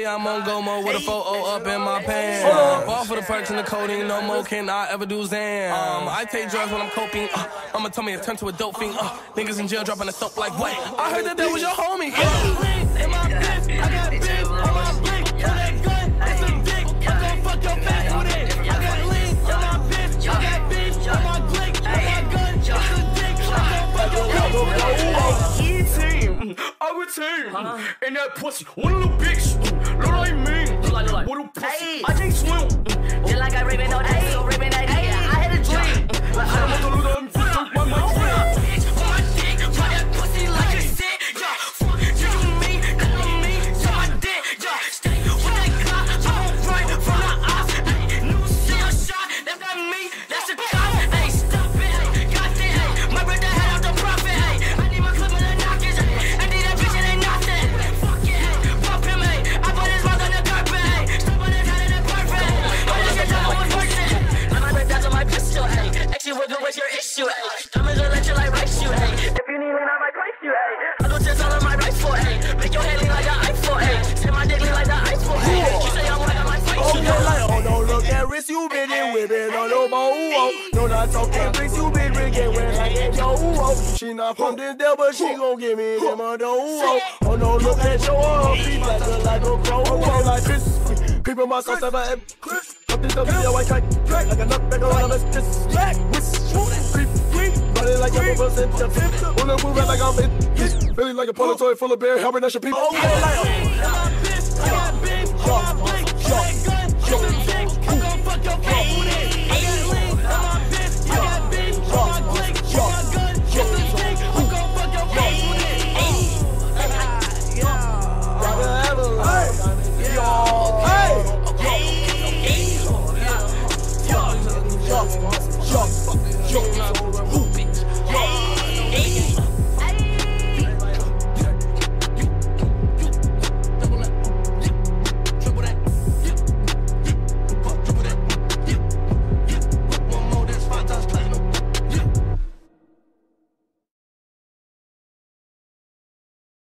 I'm on go-mo with a 4-0 up in my pants. Ball for the perks and the codeine, no more can I ever do Zan. I take drugs when I'm coping. Mama told me to turn to a dope fiend. Niggas in jail dropping the soap like what? I heard that was your homie. In my pants, I got big on my blick. For that gun, it's a dick. I'm gon' fuck your face with it. I got lean in my pants, I got beef on my blick. On my gun, it's a dick. I'm gon' fuck your face with it. E-team, our team, and that pussy, one little bitch, look like me, what a pussy, I can't swim. Just like I ribbon on that, so ribbon that, I had a dream. I'm gonna lose them, fuck my bitch, on my dick, try that pussy like a sick, yeah, fuck you and me, calling me, so my dick, yeah, stay with that clock, I'm right from the off, ayy, new seal shot, that's not me, that's a cop, ayy, stop it, ayy, got it, ayy, my brother had out the profit, ayy, I need my clip of the knockers, ayy, I need that bitch, it ain't nothing, fuck it, ayy, pop him, ayy, I put his mouth on the carpet, ayy, stop on his head in the perfect, ayy, all this shit time was working, ayy, I'm my that's on my pistol, ayy, actually we're good, what's your issue, ayy, diamonds will let you like rice you, ayy, if you need it, I might place you, ayy, I go test all of my rifle, ayy, make your head lean like an iPhone, ayy, say my dick lean like the iPhone, ayy, you say I'm like I might fight you, oh no, look at wrist, you been in whipping on no more. No, not talking bricks, you been drinking when I get yo. She not from this devil, but she gon' give me them a dough. Oh no, look at your feet like a crow. Like this, creeping myself ever up this video, I can't like a nutback on a just slack. Creep, running like a bubble in the fifth. Wanna move like I'm in. Feeling like a polo toy full of beer, helping us your people. Oh, I got big on my blick. For that gun, it's a dick. I'm gon' fuck your face with it. I got lean in my pants, I got beef on my blick. For my gun, it's a dick. I'm gon' fuck your face with it. Yo,